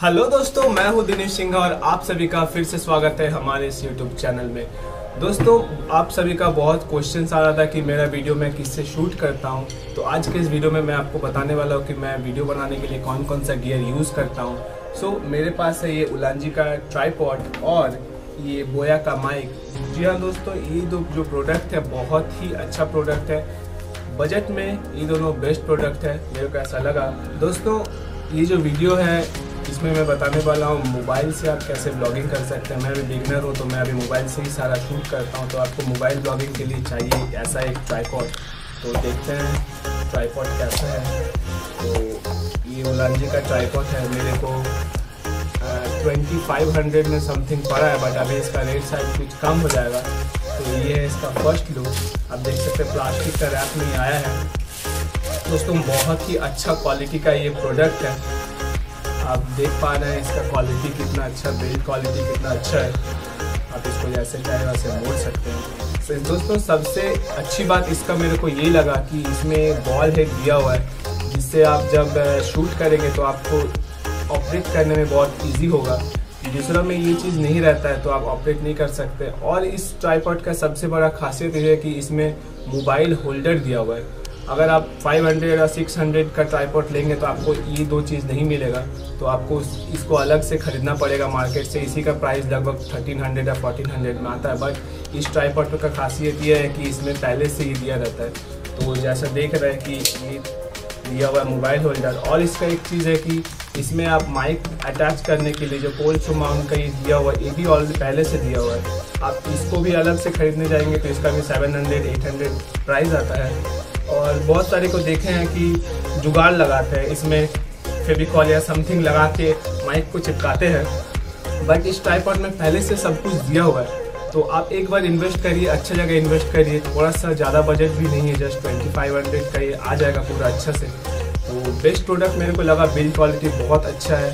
Hello दोस्तों, मैं हूं दिनेश सिंह और आप सभी का फिर से स्वागत है हमारे इस यूट्यूब चैनल में। दोस्तों, आप सभी का बहुत क्वेश्चन आ रहा था कि मेरा वीडियो मैं किससे शूट करता हूं। तो आज के इस वीडियो में मैं आपको बताने वाला हूं कि मैं वीडियो बनाने के लिए कौन कौन सा गियर यूज़ करता हूं। मेरे पास है ये उलांजी का ट्राइपॉड और ये बोया का माइक। जी हाँ दोस्तों, ये जो प्रोडक्ट है बहुत ही अच्छा प्रोडक्ट है। बजट में ये दोनों बेस्ट प्रोडक्ट है, मेरे को ऐसा लगा। दोस्तों, ये जो वीडियो है इसमें मैं बताने वाला हूँ मोबाइल से आप कैसे ब्लॉगिंग कर सकते हैं। मैं अभी बिगनर हूँ तो मैं अभी मोबाइल से ही सारा शूट करता हूँ। तो आपको मोबाइल ब्लॉगिंग के लिए चाहिए ऐसा एक ट्राइपॉड। तो देखते हैं ट्राइपॉड कैसा है। तो ये उलांजी का ट्राइपॉड है, मेरे को 2500 में समथिंग पड़ा है, बट अभी इसका रेट शायद कुछ कम हो जाएगा। तो ये है इसका फर्स्ट लुक। आप देख सकते हैं प्लास्टिक का रैप में आया है। दोस्तों, बहुत ही अच्छा क्वालिटी का ये प्रोडक्ट है। आप देख पा रहे हैं इसका क्वालिटी कितना अच्छा, बिल्ड क्वालिटी कितना अच्छा है। आप इसको जैसे चाहे वैसे मोड़ सकते हैं। तो दोस्तों, सबसे अच्छी बात इसका मेरे को ये लगा कि इसमें बॉल हेड दिया हुआ है, जिससे आप जब शूट करेंगे तो आपको ऑपरेट करने में बहुत इजी होगा। दूसरा में ये चीज़ नहीं रहता है तो आप ऑपरेट नहीं कर सकते। और इस ट्राइपॉड का सबसे बड़ा खासियत ये है कि इसमें मोबाइल होल्डर दिया हुआ है। अगर आप 500 या 600 का ट्राइपॉड लेंगे तो आपको ये दो चीज़ नहीं मिलेगा। तो आपको इसको अलग से ख़रीदना पड़ेगा मार्केट से। इसी का प्राइस लगभग 1300 या 1400 में आता है। बट इस ट्राइपॉड का खासियत ये है कि इसमें पहले से ही दिया रहता है। तो जैसा देख रहे हैं कि ये दिया हुआ है मोबाइल होल्डर। और इसका एक चीज़ है कि इसमें आप माइक अटैच करने के लिए जो पोल्स टू माउंट का ये दिया हुआ है, ये भी ऑलरेडी पहले से दिया हुआ है। आप इसको भी अलग से खरीदने जाएंगे तो इसका भी 700-800 प्राइस आता है। और बहुत सारे को देखे हैं कि जुगाड़ लगाते हैं, इसमें फेविकॉल या समथिंग लगा के माइक को चिपकाते हैं। बट इस ट्राइपॉड में पहले से सब कुछ दिया हुआ है। तो आप एक बार इन्वेस्ट करिए, अच्छा जगह इन्वेस्ट करिए। थोड़ा सा ज़्यादा बजट भी नहीं है, जस्ट 2500 का ये आ जाएगा पूरा अच्छा से। तो बेस्ट प्रोडक्ट मेरे को लगा, बिल्ड क्वालिटी बहुत अच्छा है।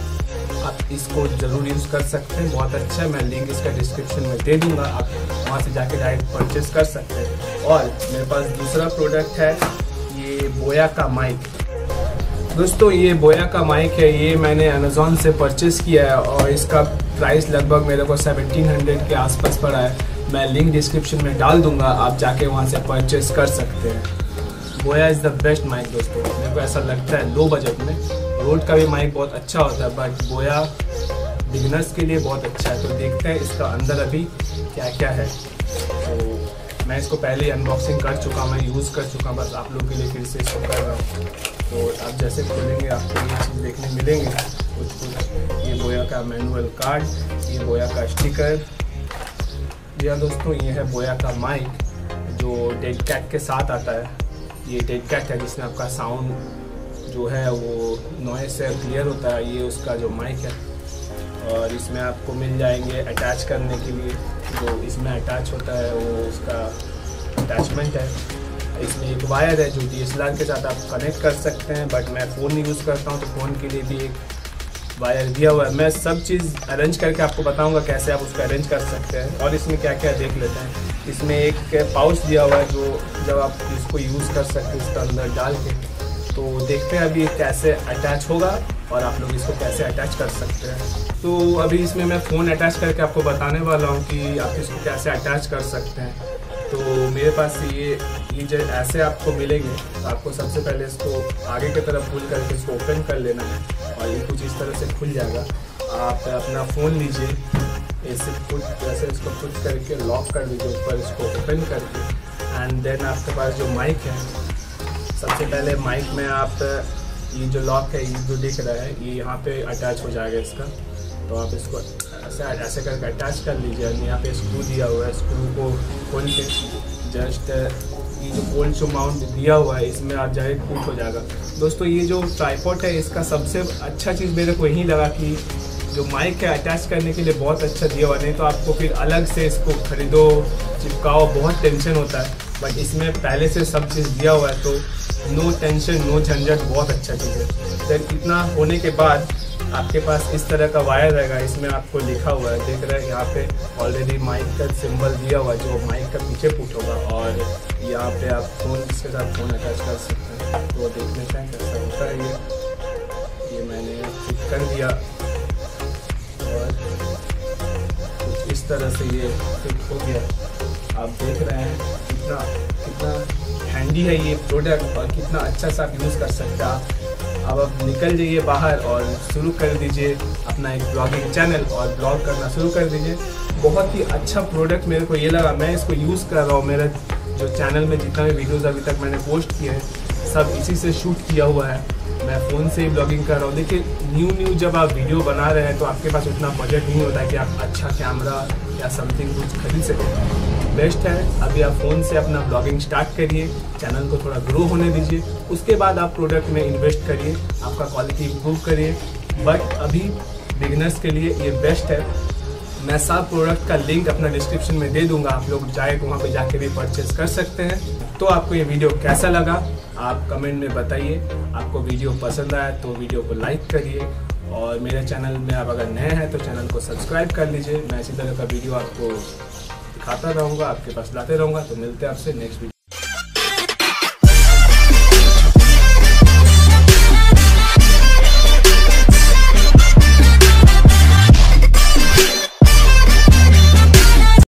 आप इसको ज़रूर यूज़ कर सकते हैं, बहुत अच्छा है। मैं लिंक इसका डिस्क्रिप्शन में दे दूँगा, आप वहाँ से जाके डायरेक्ट परचेस कर सकते हैं। और मेरे पास दूसरा प्रोडक्ट है ये बोया का माइक। दोस्तों, ये बोया का माइक है, ये मैंने अमेज़ॉन से परचेस किया है और इसका प्राइस लगभग मेरे को 1700 के आसपास पड़ा है। मैं लिंक डिस्क्रिप्शन में डाल दूँगा, आप जाके वहाँ से परचेस कर सकते हैं। बोया इज़ द बेस्ट माइक दोस्तों, मेरे को ऐसा लगता है। लो बजट में रोड का भी माइक बहुत अच्छा होता है, बट बोया बिगनर्स के लिए बहुत अच्छा है। तो देखते हैं इसका अंदर अभी क्या क्या है। तो मैं इसको पहले अनबॉक्सिंग कर चुका, मैं यूज़ कर चुका, बस आप लोगों के लिए फिर से इसको कर रहा हूँ। तो आप जैसे खोलेंगे आपको ये चीज़ देखने मिलेंगे कुछ। ये बोया का मैनुअल कार्ड, ये बोया का स्टिकर। जी हाँ दोस्तों, ये है बोया का माइक जो डेड कैट के साथ आता है। ये डेड कैट है जिसमें आपका साउंड जो है वो नॉइस से क्लियर होता है। ये उसका जो माइक है। और इसमें आपको मिल जाएंगे अटैच करने के लिए, जो इसमें अटैच होता है वो उसका अटैचमेंट है। इसमें एक वायर है जो DSLR के साथ आप कनेक्ट कर सकते हैं, बट मैं फ़ोन यूज़ करता हूँ तो फ़ोन के लिए भी एक वायर दिया हुआ है। मैं सब चीज़ अरेंज करके आपको बताऊँगा कैसे आप उसको अरेंज कर सकते हैं। और इसमें क्या क्या देख लेते हैं। इसमें एक पाउच दिया हुआ है जो जब आप इसको यूज़ कर सकते हैं इसका अंदर डाल के। तो देखते हैं अभी कैसे अटैच होगा और आप लोग इसको कैसे अटैच कर सकते हैं। तो अभी इसमें मैं फ़ोन अटैच करके आपको बताने वाला हूँ कि आप इसको कैसे अटैच कर सकते हैं। तो मेरे पास ये जो ऐसे आपको मिलेंगे, तो आपको सबसे पहले इसको आगे की तरफ पुल करके इसको ओपन कर लेना है और ये कुछ इस तरह से खुल जाएगा। आप अपना फ़ोन लीजिए, ऐसे खुद जैसे इसको खुद करके लॉक कर दीजिए ऊपर, इसको ओपन करके। एंड देन आपके पास जो माइक है, सबसे पहले माइक में आप ये जो लॉक है, ये जो दिख रहा है, ये यहाँ पे अटैच हो जाएगा इसका। तो आप इसको ऐसे करके अटैच कर लीजिए। यहाँ पे स्क्रू दिया हुआ है, स्क्रू को खोल के जस्ट ये जो पोल्स टू माउंट दिया हुआ है इसमें आप डायरेक्ट फिट हो जाएगा। दोस्तों, ये जो ट्राइपॉड है इसका सबसे अच्छा चीज़ मेरे को यही लगा कि जो माइक है अटैच करने के लिए बहुत अच्छा दिया हुआ। नहीं तो आपको फिर अलग से इसको खरीदो, चिपकाओ, बहुत टेंशन होता है। बट इसमें पहले से सब चीज़ दिया हुआ है तो नो टेंशन, नो झंझट, बहुत अच्छा चीज़ है। देन इतना होने के बाद आपके पास इस तरह का वायर रहेगा। इसमें आपको लिखा हुआ है, देख रहे हैं यहाँ पे ऑलरेडी माइक का सिंबल दिया हुआ है जो माइक का पीछे पुट होगा। और यहाँ पे आप फ़ोन इसके साथ फ़ोन अटैच कर सकते हैं। तो देख लेते हैं कैसा होता है। ये मैंने फिट कर दिया इस तरह से ये फिट हो गया। आप देख रहे हैं कितना हैंडी है ये प्रोडक्ट और कितना अच्छा सा आप यूज़ कर सकते हैं। अब आप निकल जाइए बाहर और शुरू कर दीजिए अपना एक ब्लॉगिंग चैनल और ब्लॉग करना शुरू कर दीजिए। बहुत ही अच्छा प्रोडक्ट मेरे को ये लगा, मैं इसको यूज़ कर रहा हूँ। मेरे जो चैनल में जितना भी वीडियोज़ अभी तक मैंने पोस्ट किए हैं सब इसी से शूट किया हुआ है। मैं फ़ोन से ही ब्लॉगिंग कर रहा हूँ। देखिए न्यू जब आप वीडियो बना रहे हैं तो आपके पास उतना बजट नहीं होता है कि आप अच्छा कैमरा या समथिंग कुछ खरीद सकें। बेस्ट है अभी आप फ़ोन से अपना ब्लॉगिंग स्टार्ट करिए, चैनल को थोड़ा ग्रो होने दीजिए, उसके बाद आप प्रोडक्ट में इन्वेस्ट करिए, आपका क्वालिटी इम्प्रूव करिए। बट अभी बिगिनर्स के लिए ये बेस्ट है। मैं सब प्रोडक्ट का लिंक अपना डिस्क्रिप्शन में दे दूंगा, आप लोग जाए तो वहाँ पे जाके भी परचेस कर सकते हैं। तो आपको ये वीडियो कैसा लगा आप कमेंट में बताइए। आपको वीडियो पसंद आया तो वीडियो को लाइक करिए और मेरे चैनल में आप अगर नए हैं तो चैनल को सब्सक्राइब कर लीजिए। मैं इसी तरह का वीडियो आपको दिखाता रहूँगा, आपके पास लाते रहूँगा। तो मिलते हैं आपसे नेक्स्ट वीडियो।